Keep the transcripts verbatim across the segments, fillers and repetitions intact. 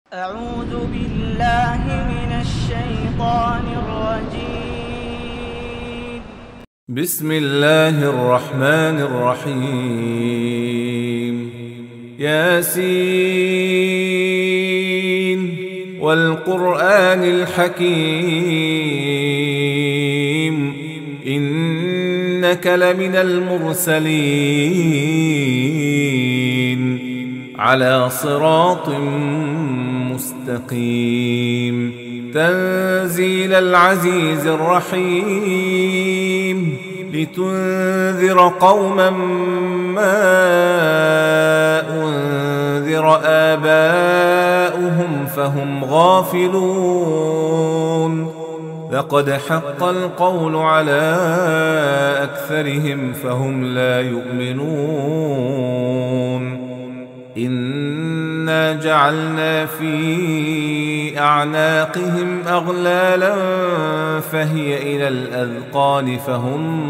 أعوذ بالله من الشيطان الرجيم. بسم الله الرحمن الرحيم. ياسين والقرآن الحكيم إنك لمن المرسلين على صراط مستقيم تنزيل العزيز الرحيم لتنذر قوما ما أنذر آباؤهم فهم غافلون لقد حق القول على أكثرهم فهم لا يؤمنون إنا جعلنا في أعناقهم أغلالا فهي إلى الأذقان فهم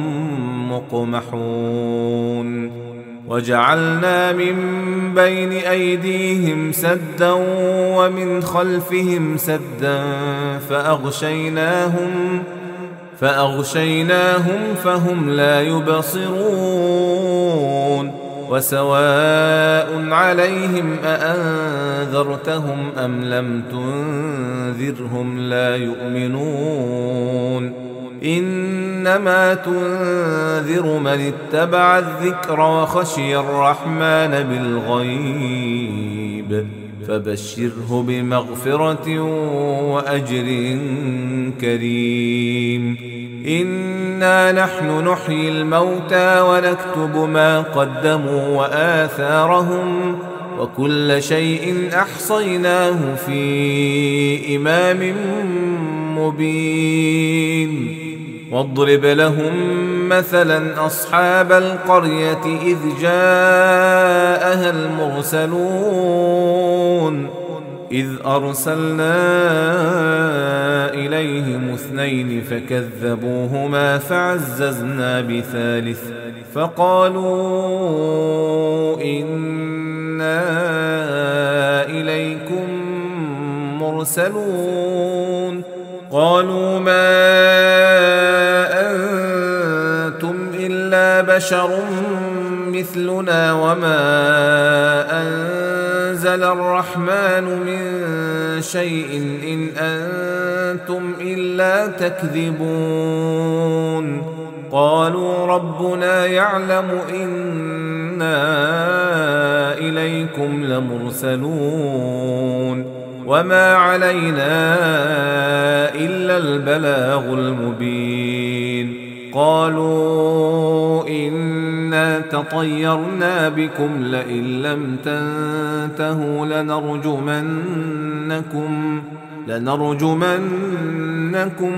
مقمحون وجعلنا من بين أيديهم سدا ومن خلفهم سدا فأغشيناهم فأغشيناهم فهم لا يبصرون وسواء عليهم أأنذرتهم أم لم تنذرهم لا يؤمنون إنما تنذر من اتبع الذكر وخشي الرحمن بالغيب فبشره بمغفرة وأجر كريم إنا نحن نحيي الموتى ونكتب ما قدموا وآثارهم وكل شيء أحصيناه في إمام مبين واضرب لهم مثلا أصحاب القرية إذ جاءها المرسلون إذ أرسلنا إليهم اثنين فكذبوهما فعززنا بثالث فقالوا إنا إليكم مرسلون قالوا ما أنتم إلا بشر مثلنا وما أنزل الرحمن من شيء إن أنتم إلا تكذبون قالوا ربنا يعلم إنا إليكم لمرسلون وما علينا إلا البلاغ المبين قالوا إنا تطيرنا بكم لئن لم تنتهوا لنرجمنكم لنرجمنكم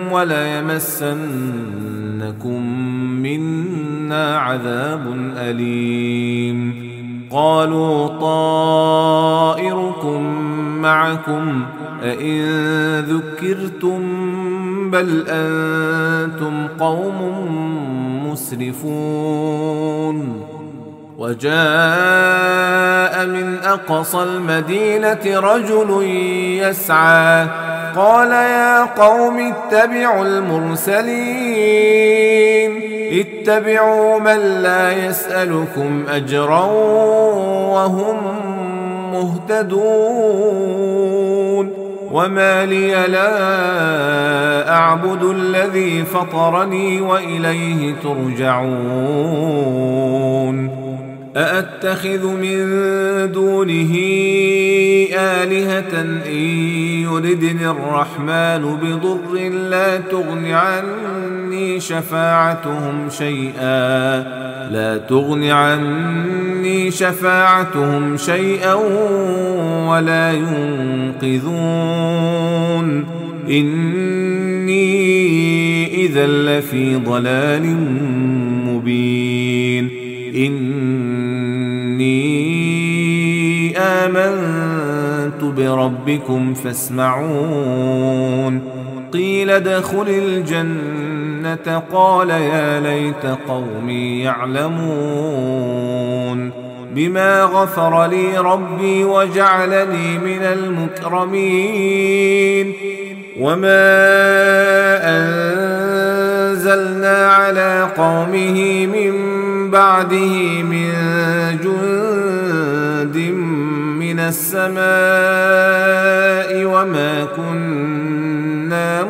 وليمسنكم منا عذاب أليم قالوا طائركم معكم أئن ذكرتم بل أنتم قوم مسرفون وجاء من أقصى المدينة رجل يسعى قال يا قوم اتبعوا المرسلين اتبعوا من لا يسألكم أجرا وهم مهتدون وما لي لا أعبد الذي فطرني وإليه ترجعون أأتخذ من دونه آلهة إن يردني الرحمن بضر لا تغن عني شفاعتهم شيئا لا تغن عني شفاعتهم شيئا ولا ينقذون إني إذا لفي ضلال مبين إني آمنت بربكم فاسمعون قيل ادخل الجنة قال يا ليت قومي يعلمون بما غفر لي ربي وجعلني من المكرمين وما أنزلنا على قومه من بعده من جند من السماء وما كنا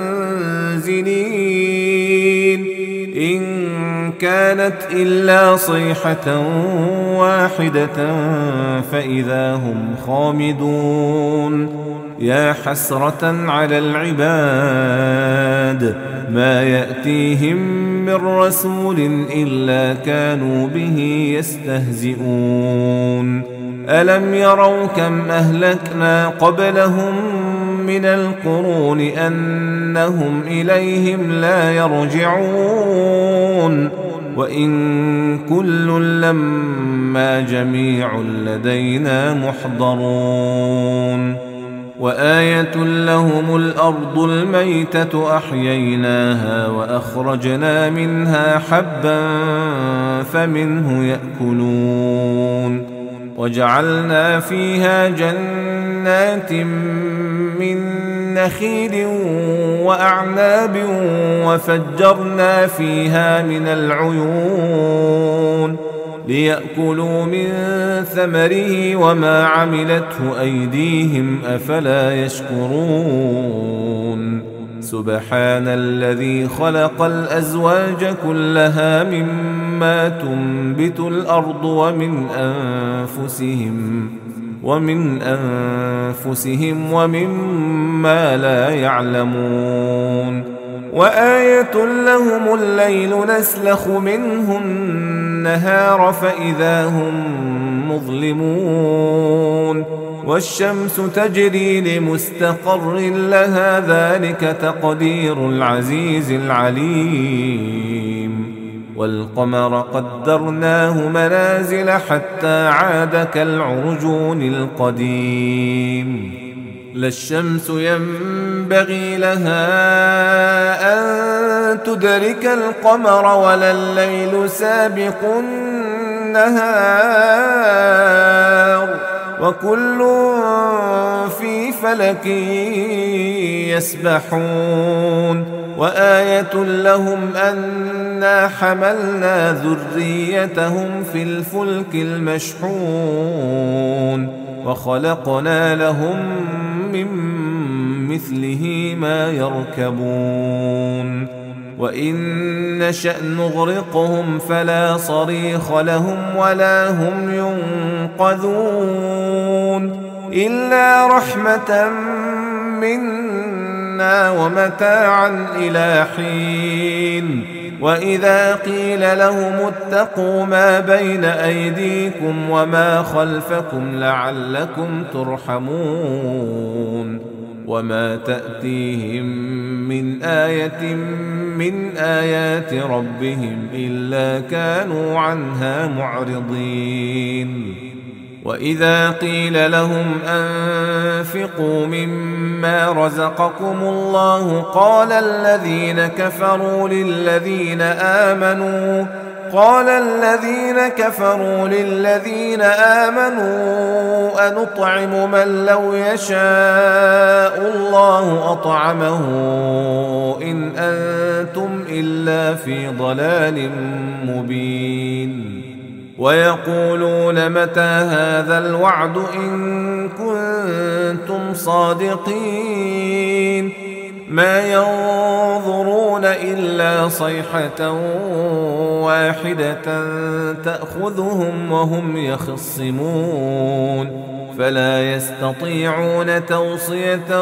منزلين إن كانت إلا صيحة واحدة فإذا هم خامدون يا حسرة على العباد ما يأتيهم من رسول إلا كانوا به يستهزئون ألم يروا كم أهلكنا قبلهم من القرون أنهم إليهم لا يرجعون وإن كل لما جميع لدينا محضرون وآية لهم الأرض الميتة أحييناها وأخرجنا منها حبا فمنه يأكلون وجعلنا فيها جنات من نخيل وأعناب وفجرنا فيها من العيون ليأكلوا من ثمره وما عملته أيديهم أفلا يشكرون سبحان الذي خلق الأزواج كلها مما تنبت الأرض ومن أنفسهم ومن أنفسهم ومما لا يعلمون وآية لهم الليل نسلخ منه النهار فإذا هم مظلمون والشمس تجري لمستقر لها ذلك تقدير العزيز العليم والقمر قدرناه منازل حتى عاد كالعرجون القديم لا الشمس ينبغي لها أن تدرك القمر ولا الليل سابق النهار وكل في فلك يسبحون وآية لهم أنا حملنا ذريتهم في الفلك المشحون وخلقنا لهم من مثله ما يركبون وإن نشأ نغرقهم فلا صريخ لهم ولا هم ينقذون إلا رحمة منا ومتاعا إلى حين وإذا قيل لهم اتقوا ما بين أيديكم وما خلفكم لعلكم ترحمون وما تأتيهم من آية من آيات ربهم إلا كانوا عنها معرضين وإذا قيل لهم أنفقوا مما رزقكم الله قال الذين كفروا للذين آمنوا قال الذين كفروا للذين آمنوا أنطعم من لو يشاء الله أطعمه إن أنتم إلا في ضلال مبين ويقولون متى هذا الوعد إن كنتم صادقين ما ينظرون إلا صيحة واحدة تأخذهم وهم يخصمون فلا يستطيعون توصية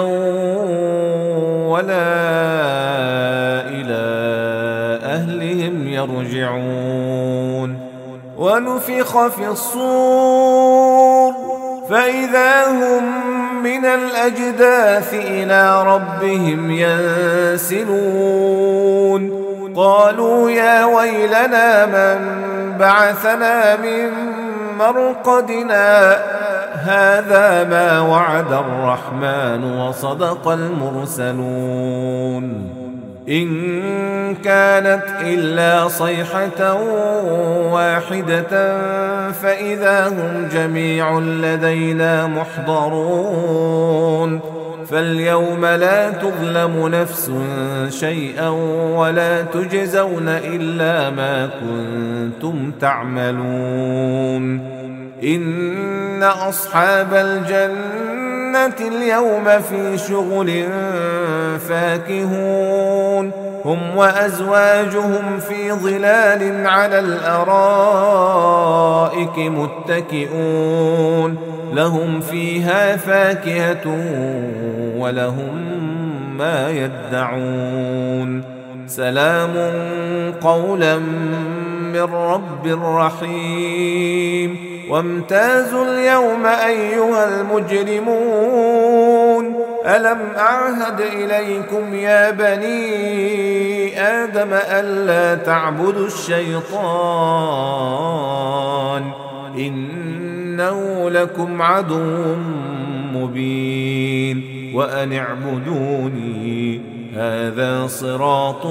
ولا إلى أهلهم يرجعون ونفخ في الصور فإذا هم من الأجداث إلى ربهم ينسلون قالوا يا ويلنا من بعثنا من مرقدنا هذا ما وعد الرحمن وصدق المرسلون إن كانت إلا صيحة واحدة فإذا هم جميع لدينا محضرون فاليوم لا تظلم نفس شيئا ولا تجزون إلا ما كنتم تعملون إن أصحاب الجنة اليوم في شغل فاكهون هم وأزواجهم في ظلال على الأرائك متكئون لهم فيها فاكهة ولهم ما يدعون سلام قولا من رب رحيم وامتازوا اليوم أيها المجرمون ألم أعهد إليكم يا بني آدم ألا تعبدوا الشيطان إنه لكم عدو مبين وأن اعبدوني هذا صراط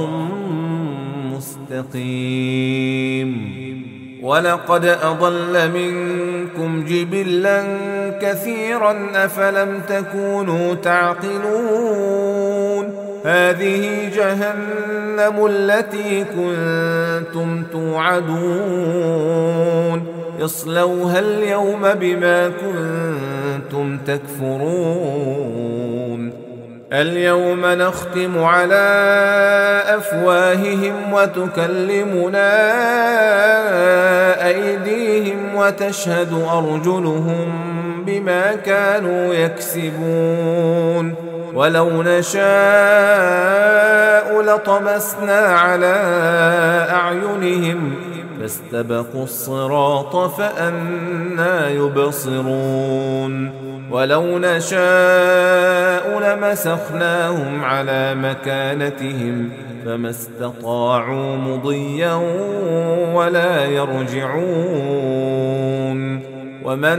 مستقيم ولقد أضل منكم جبلا كثيرا أفلم تكونوا تعقلون هذه جهنم التي كنتم توعدون اصلوها اليوم بما كنتم تكفرون اليوم نختم على أفواههم وتكلمنا أيديهم وتشهد أرجلهم بما كانوا يكسبون ولو نشاء لطمسنا على أعينهم فاستبقوا الصراط فأنى يبصرون ولو نشاء لمسخناهم على مكانتهم فما استطاعوا مضيا ولا يرجعون ومن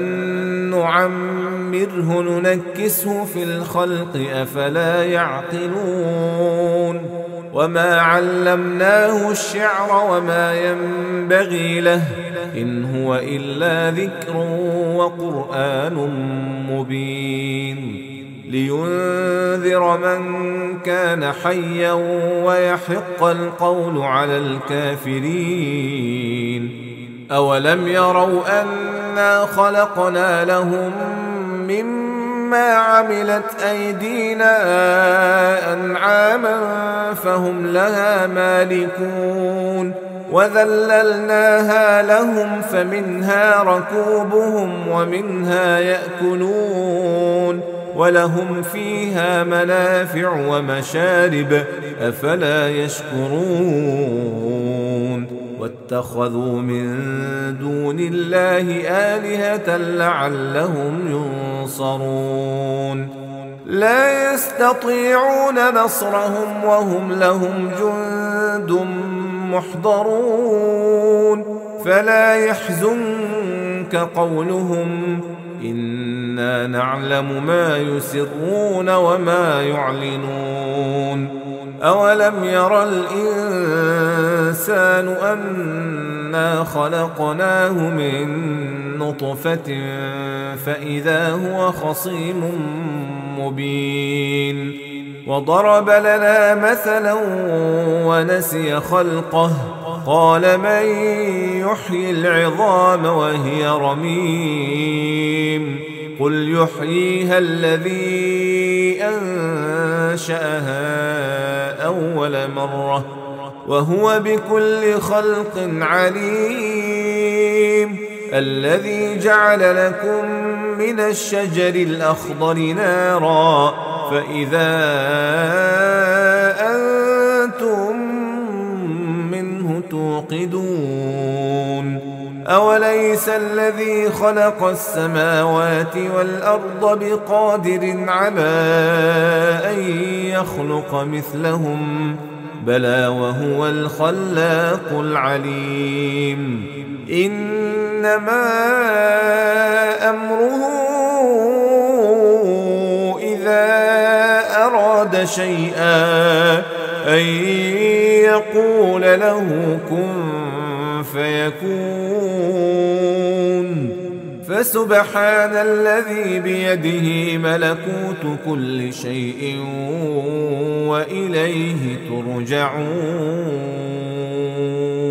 نعمره ننكسه في الخلق أفلا يعقلون وما علمناه الشعر وما ينبغي له إن هو إلا ذكر وقرآن مبين لينذر من كان حيا ويحق القول على الكافرين أولم يروا أنا خلقنا لهم مما عملت أيدينا أنعاما فهم لها مالكون وذللناها لهم فمنها ركوبهم ومنها يأكلون ولهم فيها منافع ومشارب أفلا يشكرون واتخذوا من دون الله آلهة لعلهم ينصرون لا يستطيعون نصرهم وهم لهم جند محضرون فلا يحزنك قولهم إنا نعلم ما يسرون وما يعلنون أولم ير الإنسان أنا خلقناه من نطفة فإذا هو خصيم مبين وضرب لنا مثلا ونسي خلقه قال من يحيي العظام وهي رميم قل يحييها الذي أنشأها أول مرة وهو بكل خلق عليم الذي جعل لكم من الشجر الأخضر نارا فإذا أنتم منه توقدون أوليس الذي خلق السماوات والأرض بقادر على أن يخلق مثلهم بلى وهو الخلاق العليم إنما أمره إذا أراد شيئا أن يقول له كن فيكون. فسبحان الذي بيده ملكوت كل شيء وإليه ترجعون.